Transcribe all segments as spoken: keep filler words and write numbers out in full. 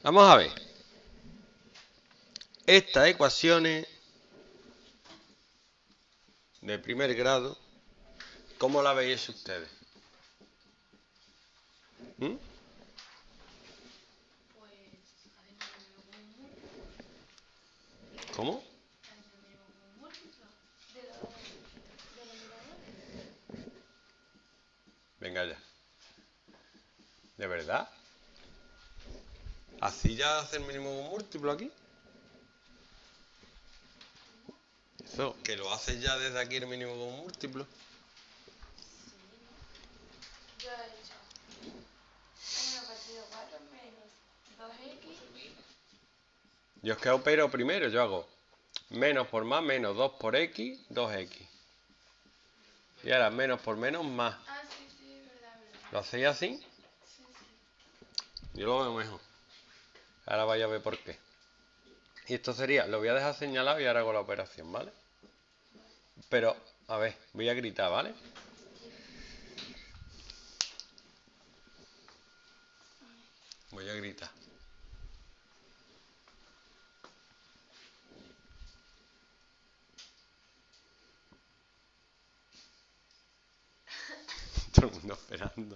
Vamos a ver. Estas ecuaciones de primer grado, ¿cómo las veis ustedes? ¿Mm? ¿Cómo? Venga ya. ¿De verdad? ¿Así ya hace el mínimo con múltiplo aquí? Eso, que lo haces ya desde aquí el mínimo con múltiplo. Yo he hecho uno partido cuatro menos dos equis. Yo es que opero primero, yo hago menos por más, menos dos por x, dos equis. Y ahora menos por menos, más. Ah, sí, sí, verdad, verdad. ¿Lo hacéis así? Sí, sí. Yo lo veo mejor. Ahora vaya a ver por qué. Y esto sería, lo voy a dejar señalado y ahora hago la operación, ¿vale? Pero, a ver, voy a gritar, ¿vale? Voy a gritar. Todo el mundo esperando.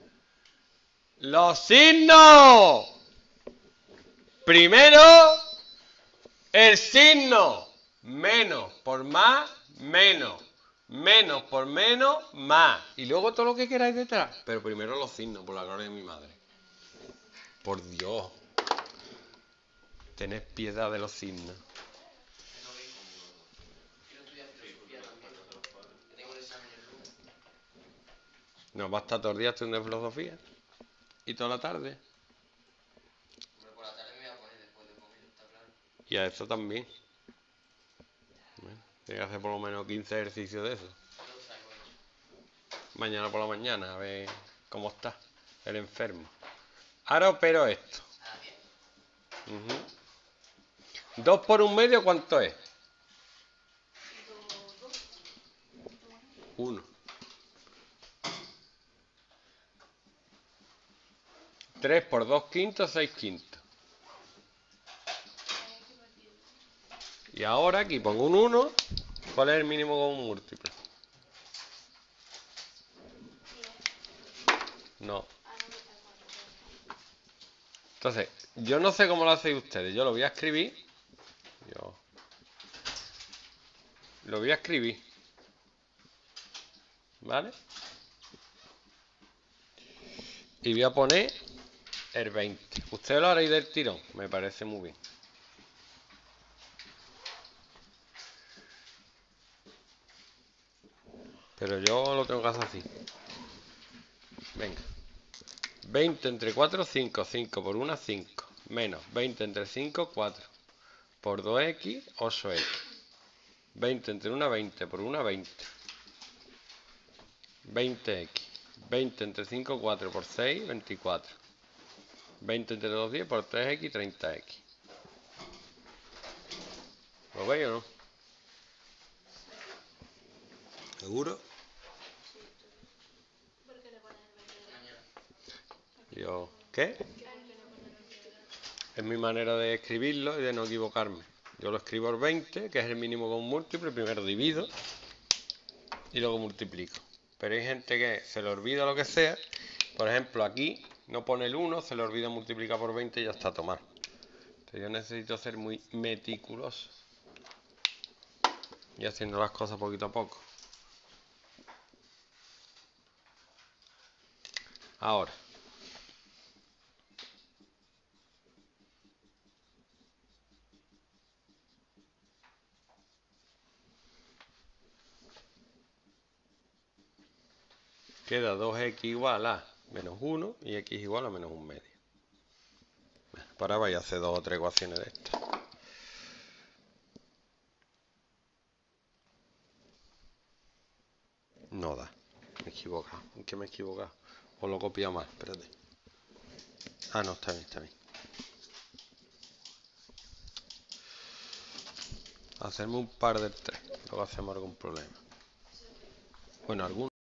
¡Los signos! Primero, el signo. Menos por más, menos. Menos por menos, más. Y luego todo lo que queráis detrás. Pero primero los signos, por la gloria de mi madre. Por Dios. Tened piedad de los signos. Nos va a estar todo el día estudiando filosofía. Y toda la tarde. Por la tarde me voy a poner después de comer, está claro. Y a eso también. Bueno, tiene que hacer por lo menos quince ejercicios de eso. Yo lo traigo hecho. Mañana por la mañana, a ver cómo está el enfermo. Ahora opero esto. ¿A las diez? Uh-huh. dos por un medio, ¿cuánto es? uno. tres por dos quintos, seis quintos. Y ahora aquí pongo un uno. ¿Cuál es el mínimo con un múltiplo? No. Entonces, yo no sé cómo lo hacéis ustedes. Yo lo voy a escribir. Yo lo voy a escribir. ¿Vale? Y voy a poner el veinte. Ustedes lo haréis del tirón. Me parece muy bien. Pero yo lo tengo que hacer así. Venga. veinte entre cuatro, cinco. cinco por uno, cinco. Menos veinte entre cinco, cuatro. Por dos equis, ocho equis. veinte entre uno, veinte. Por uno, veinte. veinte equis. veinte entre cinco, cuatro. Por seis, veinticuatro. veinte entre dos, diez. Por tres equis, treinta equis. ¿Lo veis o no? ¿Seguro? ¿Por qué le pones el veinte de Mañana. Yo, ¿qué? Es mi manera de escribirlo y de no equivocarme. Yo lo escribo el veinte, que es el mínimo con múltiplo, y primero divido y luego multiplico. Pero hay gente que se le olvida lo que sea. Por ejemplo, aquí no pone el uno, se le olvida multiplicar por veinte y ya está a tomar. Entonces yo necesito ser muy meticuloso y haciendo las cosas poquito a poco. Ahora, queda dos equis igual a menos uno y x igual a menos un medio. Para vaya a hacer dos o tres ecuaciones de estas. No da. Me he equivocado. ¿En qué me he equivocado? O lo he copiado mal. Espérate. Ah, no, está bien, está bien. Hacerme un par de tres. Luego hacemos algún problema. Bueno, algunos.